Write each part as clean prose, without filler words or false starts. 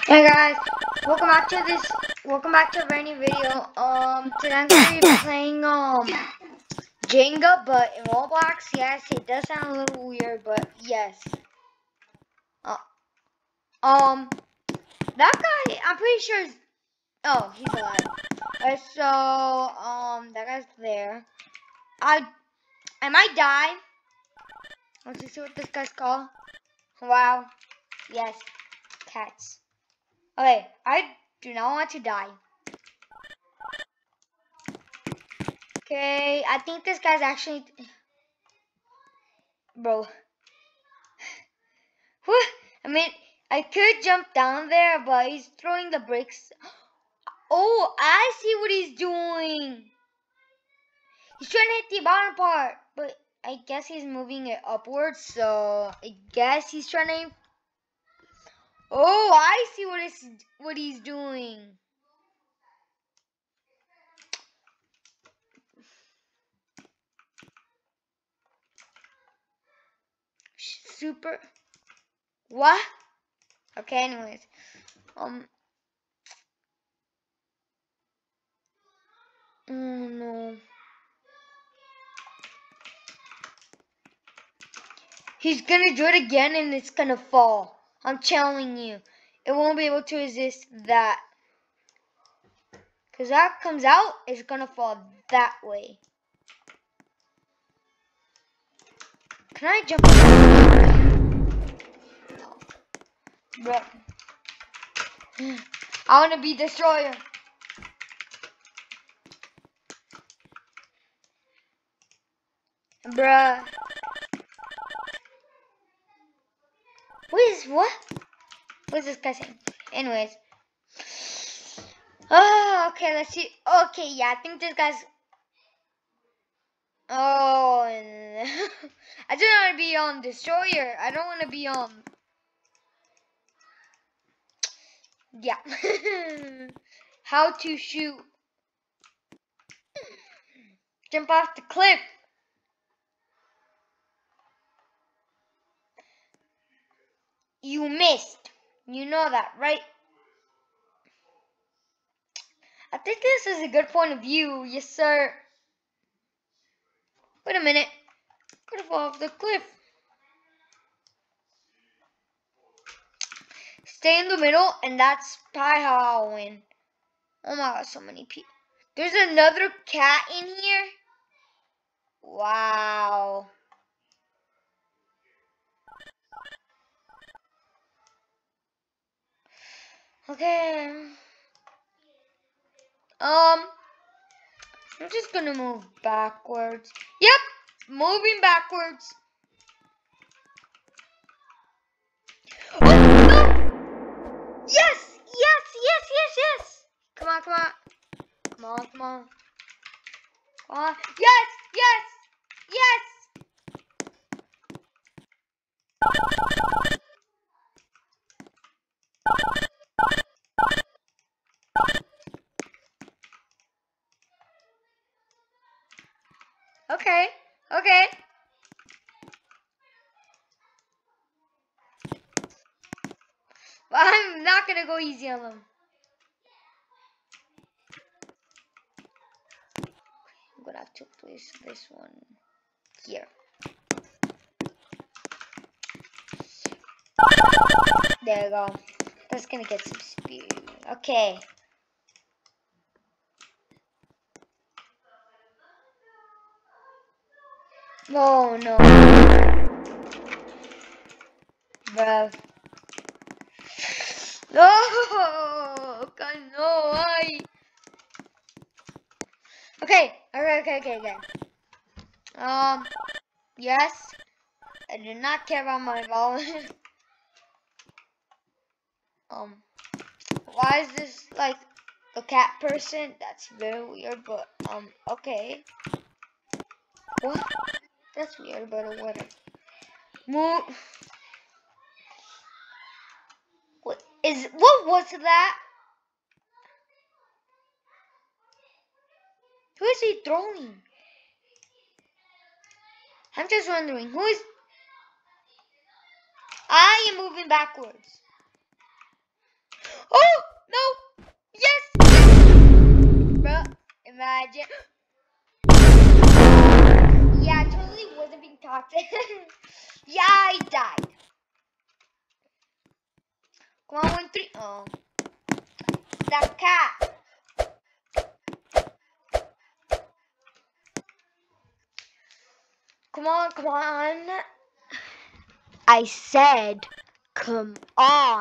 Hey guys, welcome back to a brand new video. Today I'm gonna be playing Jenga, but in Roblox. Yes, it does sound a little weird, but yes. Uh, that guy, I'm pretty sure is, oh, he's alive. Alright, so that guy's there. I might die. Let's see what this guy's called. Wow. Yes, cats. Okay, I do not want to die. Okay, I think this guy's actually... Bro. I mean, I could jump down there, but he's throwing the bricks. Oh, I see what he's doing. He's trying to hit the bottom part, but I guess he's moving it upwards, so I guess he's trying to... Oh, I see what he's doing. Super... What? Okay, anyways. Oh no. He's gonna do it again and it's gonna fall. I'm telling you. It won't be able to resist that. Because that comes out, it's gonna fall that way. Can I jump? Bruh. I wanna be destroyer. Bruh. What? What is this guy saying? Anyways. Oh, okay, let's see. Okay, yeah, I think this guy's... Oh, I just want to be on destroyer. I don't want to be on... Yeah. How to shoot. Jump off the cliff. You missed. You know that, right? I think this is a good point of view. Yes, sir. Wait a minute. Could have fall off the cliff. Stay in the middle, and that's probably how I'll win. Oh my god, so many people. There's another cat in here? Wow. Okay. I'm just gonna move backwards. Yep, moving backwards. Oh, no! Yes, yes, yes, yes, yes. Come on, come on. Come on, come on. Come on. Yes, yes, yes. Okay, okay. But I'm not gonna go easy on them. I'm gonna have to place this one here. There you go. That's gonna get some speed. Okay. Oh no. Bruh. No! God, no, why? Okay, okay. Yes. I do not care about my wallet. Why is this like a cat person? That's very weird, but okay. What? That's weird, but whatever. Move. What was that? Who is he throwing? I'm just wondering, who is... I am moving backwards. Oh no! Yes! Bro, imagine. Yeah, I totally wasn't being toxic. Yeah, I died. Come on, 1-3. Oh, that cat. Come on, come on. I said, come on.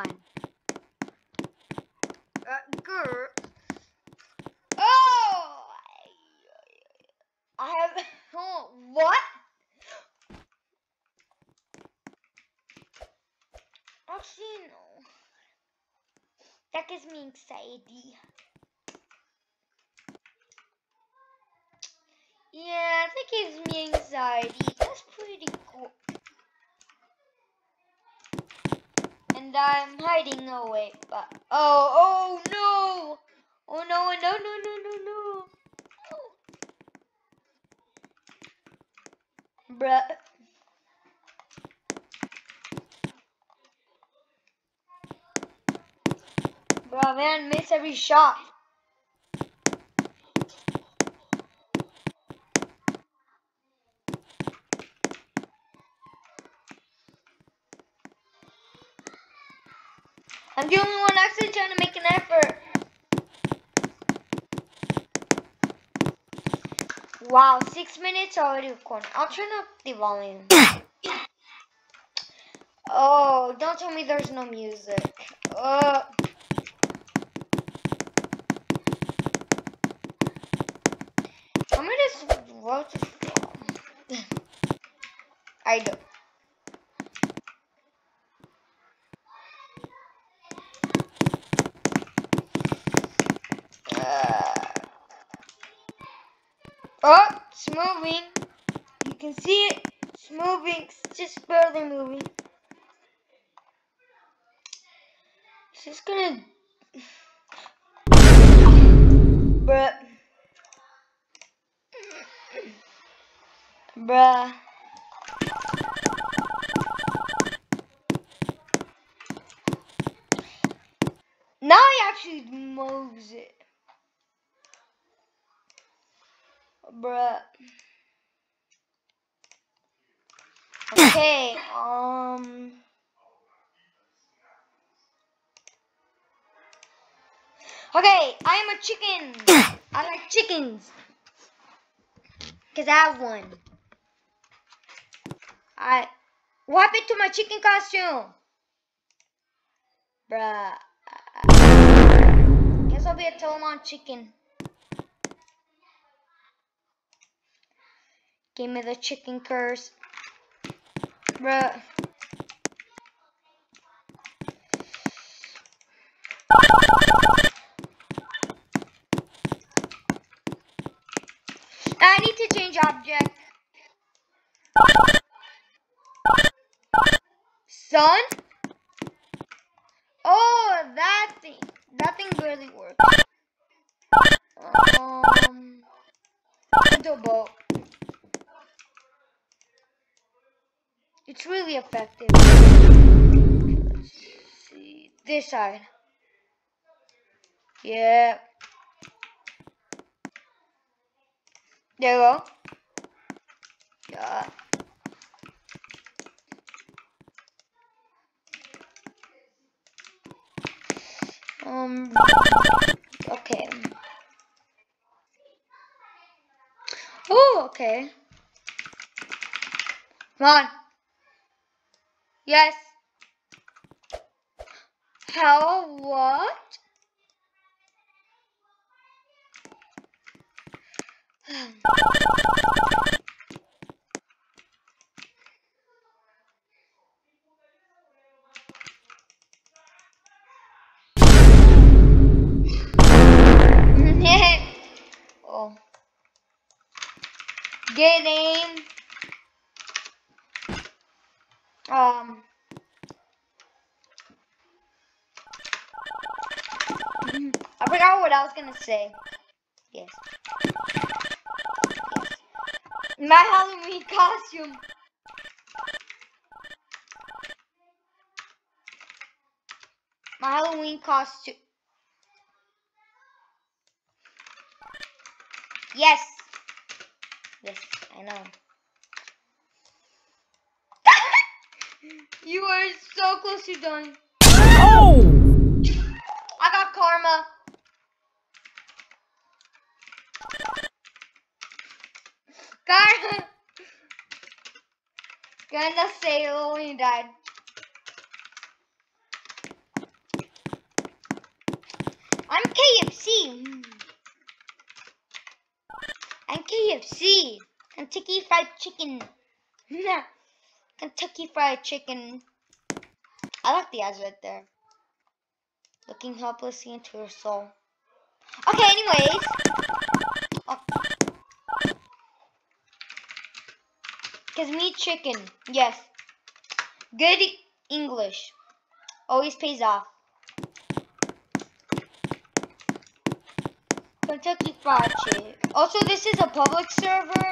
Girl. Oh! I have. Oh, what? Actually, no. That gives me anxiety. Yeah, that gives me anxiety. That's pretty cool. And I'm hiding away, but oh no! Oh no! No! Bruh. Bruh, man, miss every shot. I'm the only one actually trying to make an effort. Wow, 6 minutes already recording. I'll turn up the volume. Oh, don't tell me there's no music. I'm gonna just what the I do. Oh, it's moving. You can see it. It's moving. It's just barely moving. It's just gonna. Bruh. Bruh. Now he actually moves it. Bruh. Okay, Okay, I am a chicken. I like chickens. Cause I have one. What happened to my chicken costume? Bruh. Guess I'll be a Telemon chicken. Give me the chicken curse. Bruh. I need to change object. Son? Oh, that thing. That thing really works. Into a boat. It's really effective. Let's see. This side. Yeah. There you go. Yeah. Okay. Oh, okay. Come on. Yes. How? What? Oh. Get aim. I forgot what I was gonna say. Yes. My Halloween costume. My Halloween costume. Yes. Yes, I know. You are so close to done. Oh! I got karma. Karma. Gonna say it when you died. I'm KFC. I'm KFC. Kentucky Fried Chicken. Kentucky Fried Chicken. I like the eyes right there. Looking helplessly into your soul. Okay, anyways. Oh. Cause meat chicken. Yes. Good English. Always pays off. Kentucky Fried Chicken. Also, this is a public server.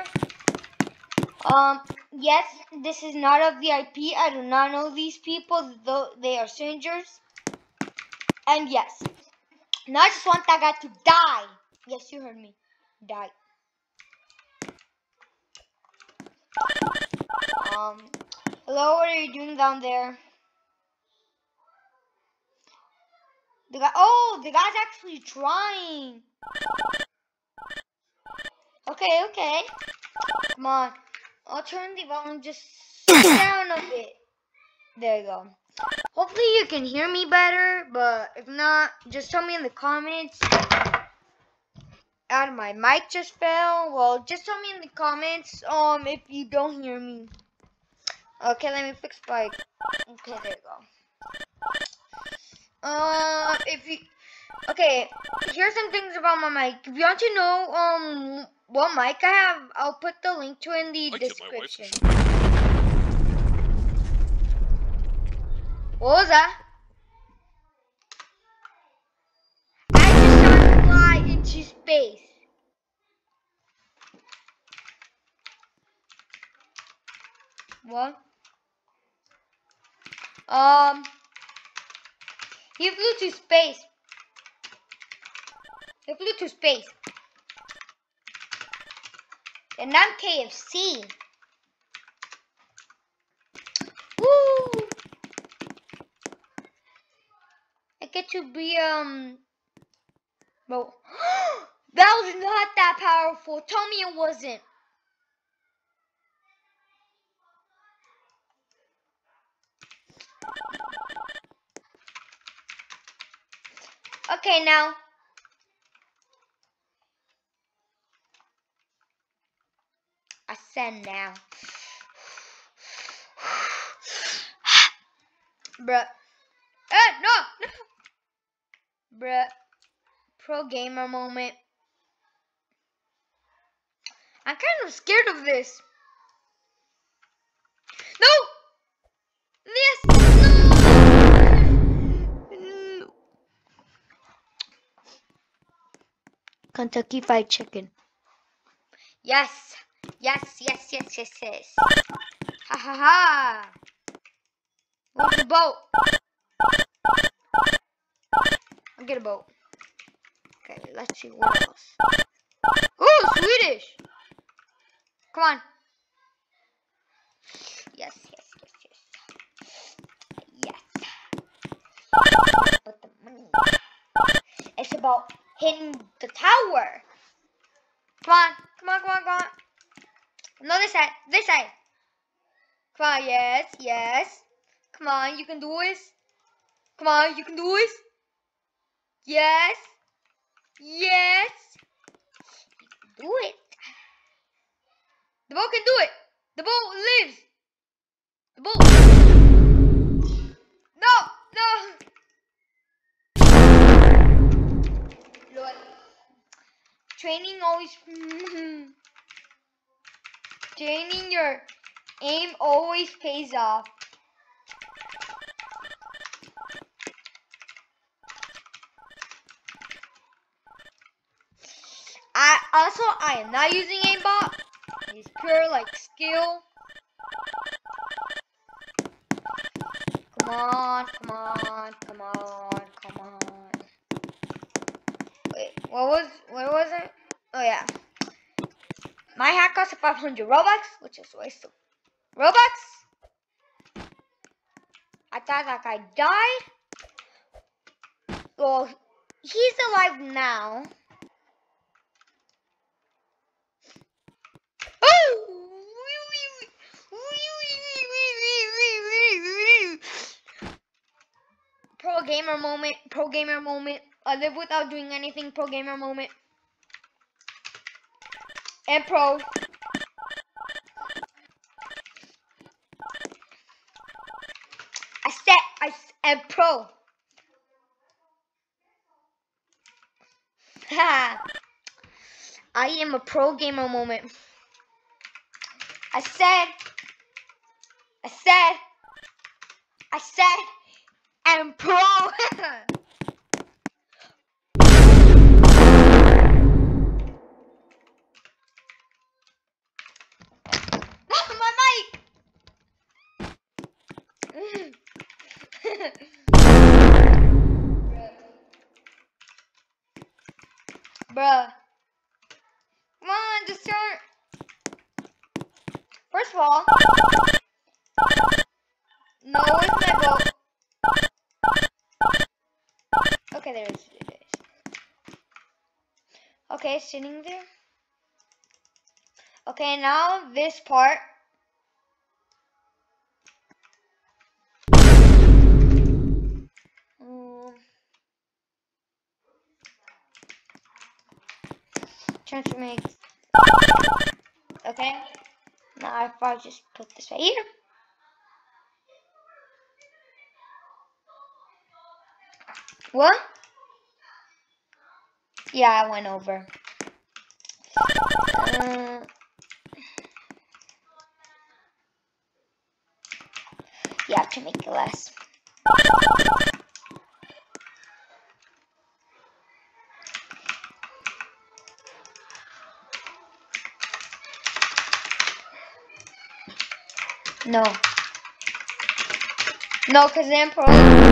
Yes, this is not a VIP. I do not know these people, though they are strangers. And yes, now I just want that guy to die. Yes, you heard me. Die. Hello, what are you doing down there? The guy. Oh, the guy's actually trying. Okay. Come on. I'll turn the volume just down a bit. There you go. Hopefully you can hear me better, but if not, just tell me in the comments. Out of my mic just fell. Well, just tell me in the comments if you don't hear me. Okay, let me fix my. Okay, there you go. Okay, here's some things about my mic. If you want to know what mic I have, I'll put the link to it in the description. What was that? I just saw it fly into space. What? He flew to space. And I'm KFC. Woo! I get to be Bro, that was not that powerful. Tell me it wasn't. Okay, now. I said now. Bruh. No! Bruh. Pro gamer moment. I'm kind of scared of this. No! Yes! No! Kentucky Fried Chicken. Yes! Ha ha ha! Where's the boat? I'll get a boat. Okay, let's see what else. Oh, Swedish! Come on. Yes. But the money. It's about hitting the tower. Come on. No, this side. Come on, yes. Come on, you can do this. Yes. You can do it. The boat can do it. The boat lives. The boat. No. Lord. Training your aim always pays off. I am not using aimbot. It's pure like skill. Come on. Wait, what was it? Oh yeah. my hat costs 500 Robux, which is waste of Robux. I thought that guy died. Well, he's alive now. Pro gamer moment, pro gamer moment. I live without doing anything, pro gamer moment. And pro. And pro. I am a pro gamer moment. I said, and pro. My mic. Bruh. Come on, just turn. First of all, no, it's my boat. Okay, there it is. Okay, sitting there. Okay, now this part. Trying to make. Okay. Now if I just put this right here. What? Yeah, I went over. Yeah, to make it less. No. No, because then pro.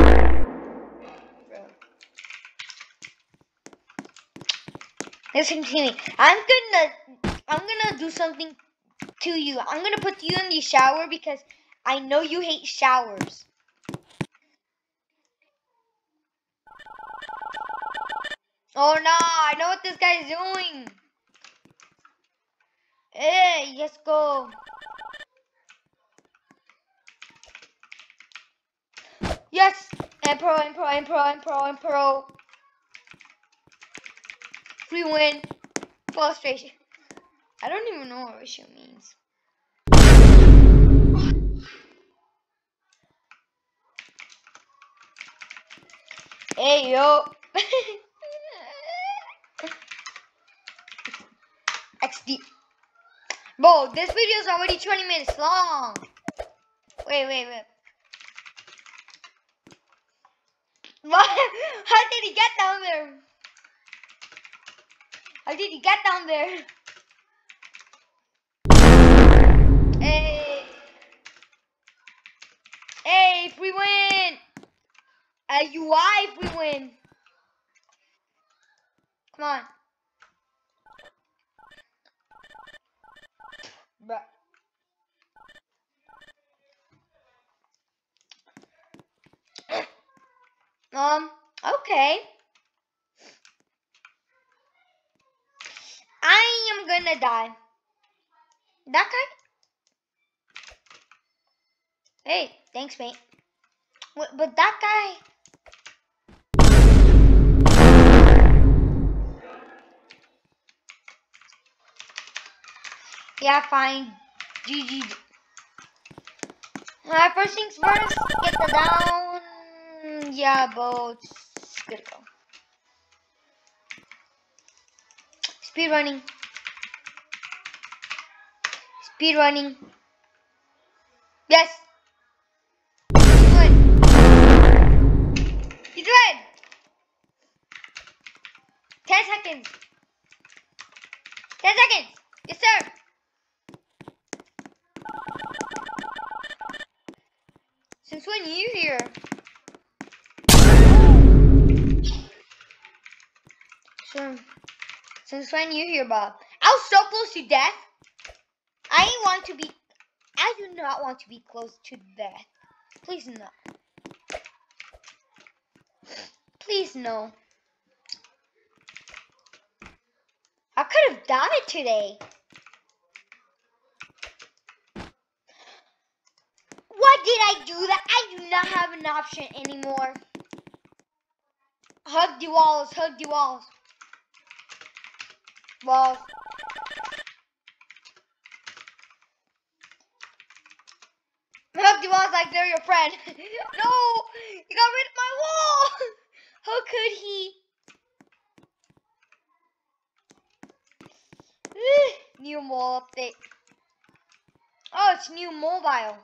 Listen to me. I'm gonna do something to you. I'm gonna put you in the shower because I know you hate showers. Oh no, I know what this guy is doing. Hey, let's go. Yes! And pro. Free win. Plus ratio. I don't even know what ratio means. Hey, yo. XD. Bro, this video is already 20 minutes long. Wait. What? How did he get down there? How did he get down there? Hey, free win. A UI free win. Come on. Bruh. Okay. I am gonna die. That guy? Hey, thanks, mate. But that guy... Yeah, fine. GG. First things first, get the down. Yeah, boats. Good to go. Speed running. Yes. He's red. 10 seconds. 10 seconds. Yes, sir. Since when you here? Since when you here, Bob? I was so close to death. I do not want to be close to death. Please no. Please no. I could have died today. Why did I do that? I do not have an option anymore. Hug the walls, hug the walls. Walls. Hug the walls like they're your friend. No! He got rid of my wall! How could he? New mole update. Oh, it's new mobile.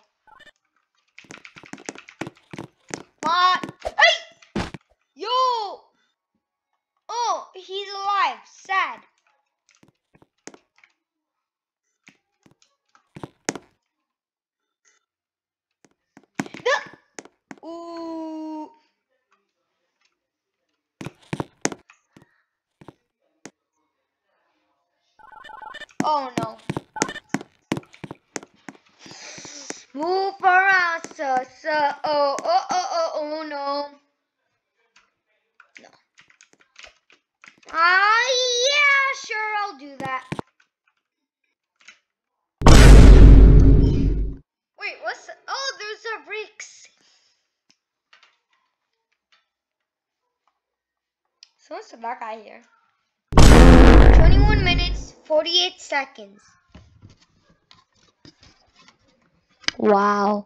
But hey! Yo! Oh, he's alive. Sad. Ooh. Oh no. Move around, oh no. No. Yeah, sure, I'll do that. Wait, oh, there's a bricks. So what's the dark eye here? 21 minutes, 48 seconds. Wow.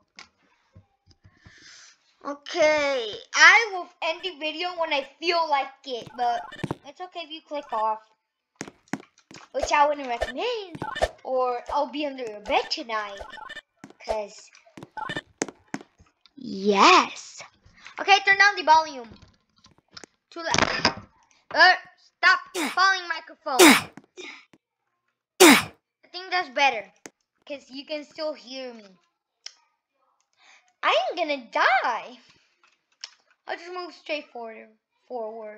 Okay, I will end the video when I feel like it, but it's okay if you click off, which I wouldn't recommend, or I'll be under your bed tonight, cause yes. Okay, turn down the volume. Too loud. Stop falling microphone. I think that's better, cause you can still hear me. I ain't gonna die. I'll just move straight forward.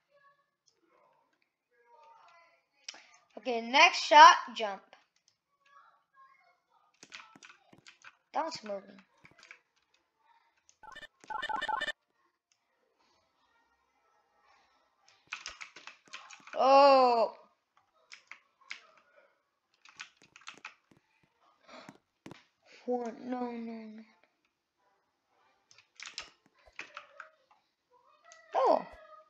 Okay, next shot, jump. That was moving. Oh. What? No. Oh.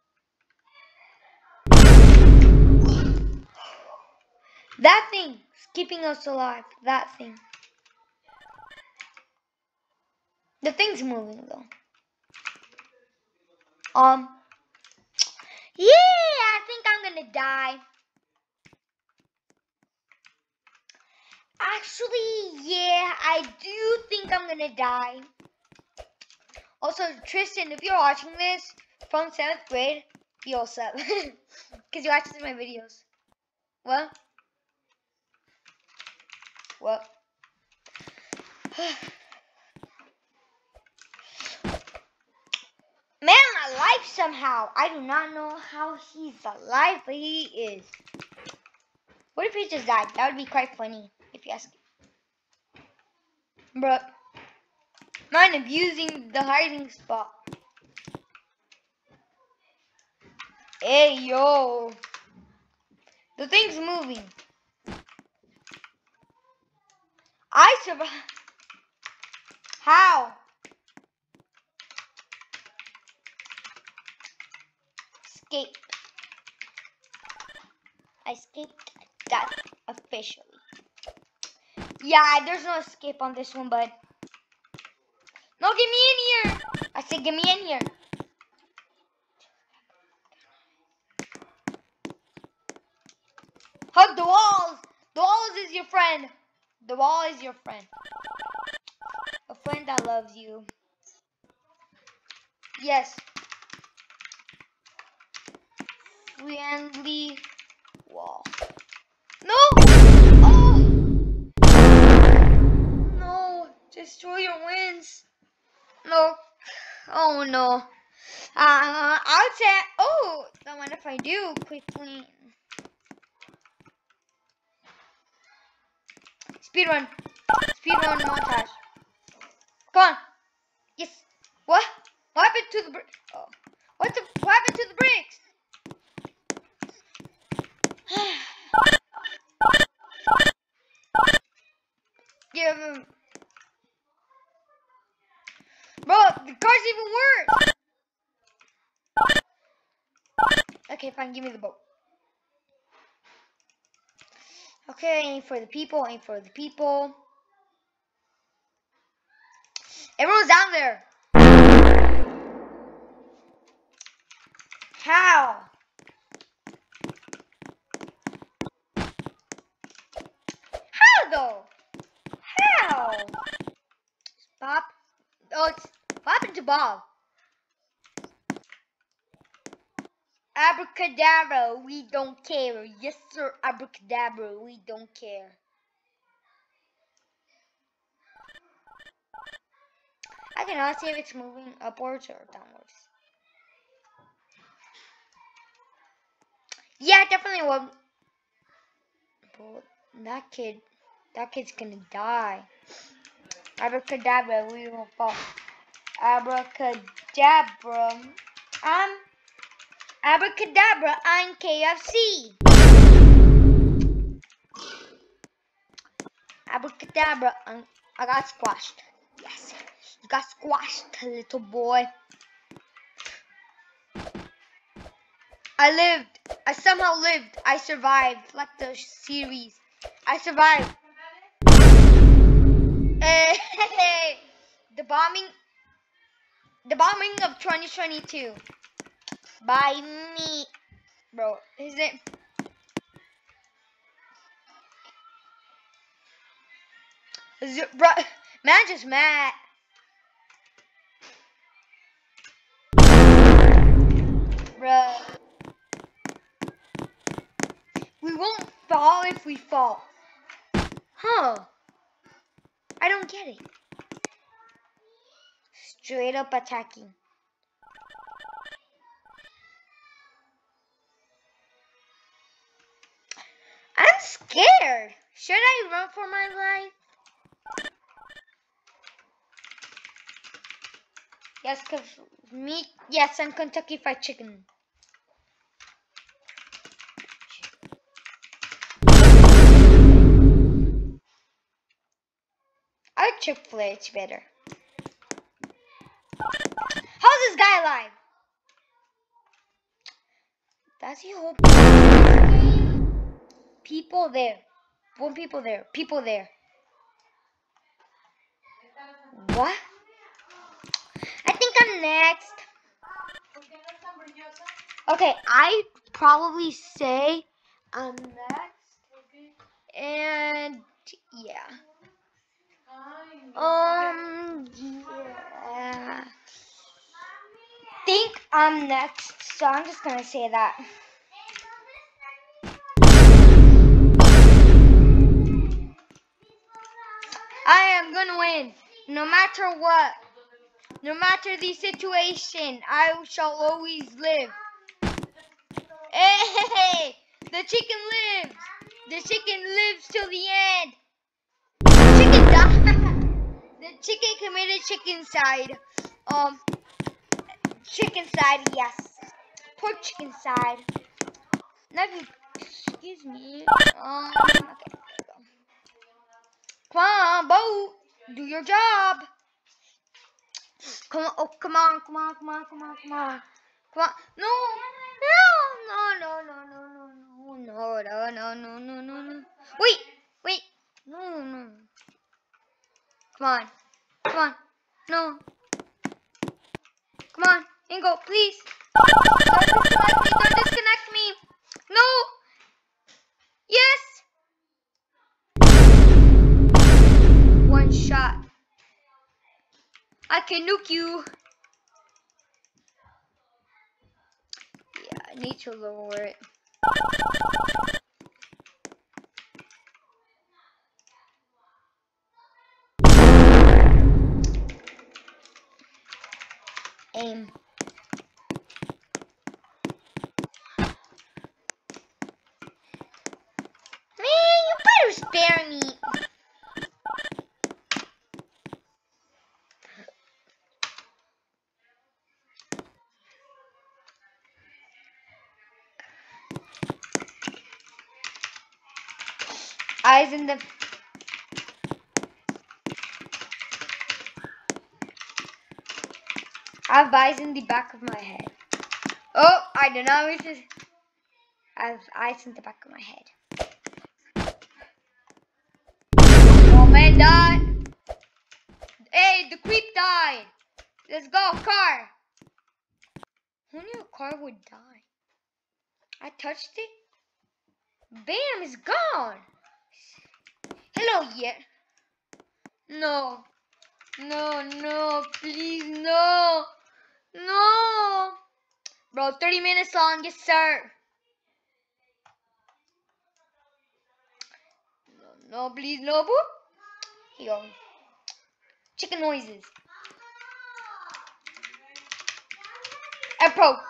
That thing is keeping us alive. That thing. The thing's moving though. Yeah, I think I'm gonna die. Actually, yeah, I do think I'm gonna die. Also, Tristan, if you're watching this from 7th grade, you all suck. Because you watch my videos. What? What? Man, alive somehow. I do not know how he's alive, but he is. What if he just died? That would be quite funny, if you ask me. Bruh. Mine abusing the hiding spot. Hey, yo. The thing's moving. I survived. How? Escape. I escaped that officially. Yeah, there's no escape on this one, bud. No, get me in here. I said get me in here. Hug the walls. The walls is your friend. The wall is your friend. A friend that loves you. Yes. Friendly wall. No! Oh! No! Destroy your wings. No. Oh no. I'll say. Oh! Don't mind if I do quickly. Speedrun. Speedrun montage. Come on. Yes. What? What happened to the brick? Oh. What happened to the bricks? Yeah. Bro, the car's even worse. Okay, fine. Give me the boat. Okay, aim for the people. Aim for the people. Everyone's down there. How? How though? How? Bob? Oh, it's what happened to Bob? Abracadabra, we don't care. Yes, sir, abracadabra, we don't care. I cannot see if it's moving upwards or downwards. Yeah, definitely will. But that kid's gonna die. Abracadabra, we will fall. Abracadabra, abracadabra, I'm KFC. Abracadabra, I got squashed. Yes, you got squashed, little boy. I lived. I somehow lived. I survived, like the series. I survived. Hey, the bombing of 2022 by me, bro. Is it? Bro, man, just mad. Bro, we won't fall if we fall. Huh? I don't get it. Straight up attacking. I'm scared. Should I run for my life? Yes, cause me. Yes, I'm Kentucky Fried Chicken. I like Chick-fil-A. It's better. How's this guy alive? Does he hope? People there. One people there. People there. What? I think I'm next. Okay, I probably say I'm next. And yeah. Yeah. Think I'm next, so I'm just gonna say that. I am gonna win, no matter what. No matter the situation, I shall always live. Hey, the chicken lives. The chicken lives till the end. The chicken died. The chicken committed chicken-cide. Chicken-cide, yes. Poor chicken-cide. Excuse me. Okay, there we go. Come on, boat. Do your job. Come on, oh, come on. Come on. No. No. Wait. No. Come on. No. Come on, Ingo, please. Don't disconnect me. No. Yes. One shot. I can nuke you. Yeah, I need to lower it. Aim. Man, you better spare me. Eyes in the... I have eyes in the back of my head. Oh, I don't know which is... I have eyes in the back of my head. Oh man, died. Hey, the creep died. Let's go, car. Who knew a car would die? I touched it. Bam, it's gone. Hello, yeah. No. No, no, please, no. No. Bro, 30 minutes long, yes, sir. No, please, no, boo. Here. Chicken noises. Pro.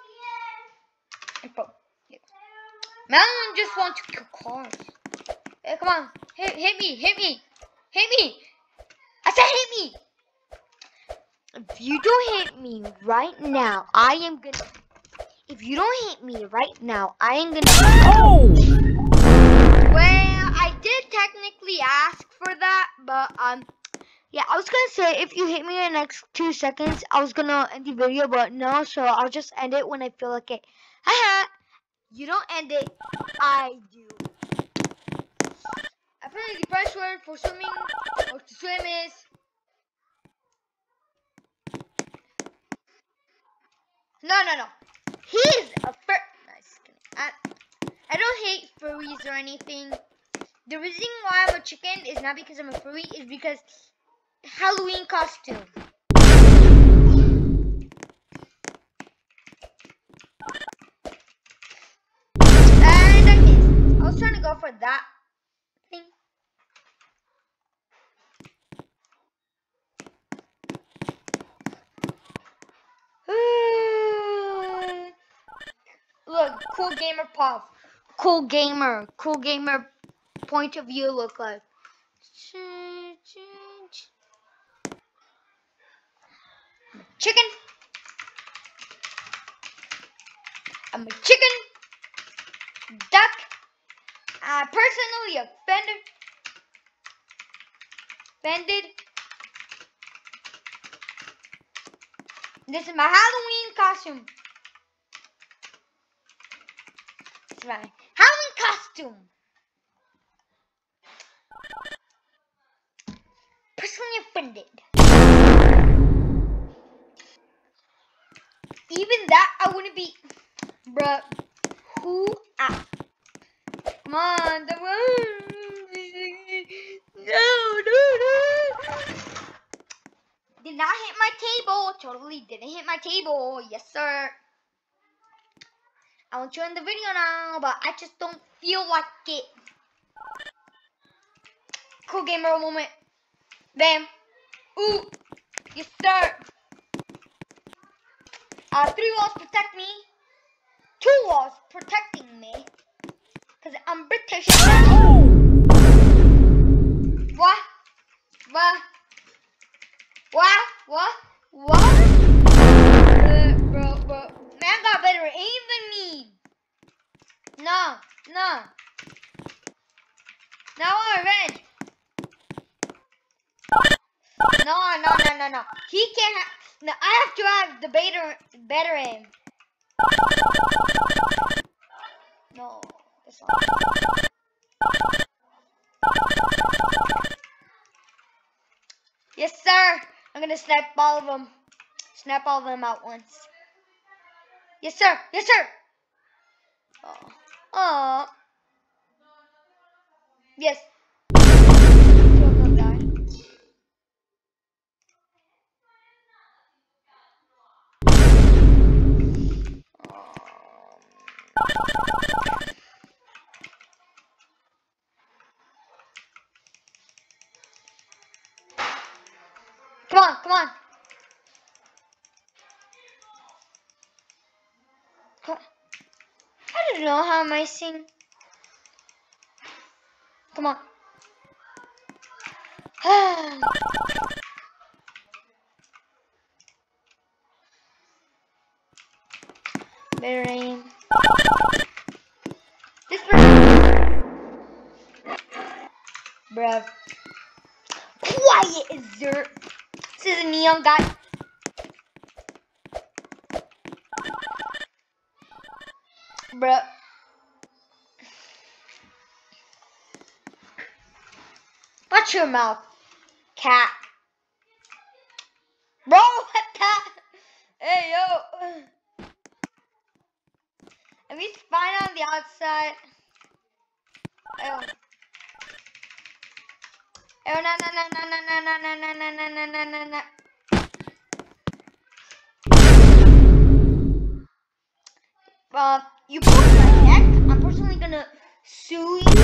Yeah. Man, I just want to kill cars. Hey, come on. Hit me. Hit me. Hit me. I said hit me. If you don't hit me right now, I am gonna... If you don't hit me right now, I am gonna... Oh! Well, I did technically ask for that, but, yeah, I was gonna say if you hit me in the next 2 seconds, I was gonna end the video, but no, so I'll just end it when I feel like it. Haha! You don't end it, I do. Apparently the French word for swimming or to swim is... No. He's a fur... Nice. I don't hate furries or anything. The reason why I'm a chicken is not because I'm a furry, it's because Halloween costume. And I missed. I was trying to go for that thing. Look, cool gamer puff. Cool gamer point of view look like. Chicken. I'm a chicken. Duck. Personally offended. This is my Halloween costume. It's my Halloween costume. Personally offended. Even that I wouldn't be, bruh. Who? Come on, the no. Did not hit my table. Totally didn't hit my table. Yes, sir. I want you in the video now, but I just don't feel like it. Cool gamer moment. Bam. Ooh. Yes, sir. 3 walls protect me. 2 walls protecting me. Because I'm British now. What? Bro. Man got better aim than me. No. Now I'm revenge. No. He can't have... No, I have to have the better aim. No, that's not. Yes, sir. I'm gonna snap all of them. Snap all of them out once. Yes, sir. Oh. Yes. Come on. I don't know how am I sing. Come on. Better aim. This person. Bruh. Quiet, sir. This is a neon guy. Bruh. Watch your mouth, cat. Bro, what the? Hey, yo. If he's fine on the outside. Oh. Oh, no, no, no, no, no, no, no, no, no, no, no, no, no, no. You broke my neck. I'm personally gonna sue you.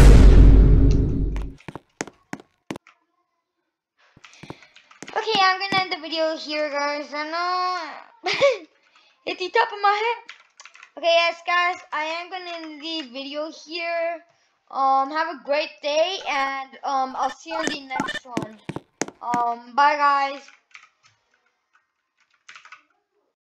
Okay, I'm gonna end the video here, guys. I know hit the top of my head. Okay, yes, guys, I am gonna end the video here. Have a great day, and I'll see you in the next one. Bye, guys.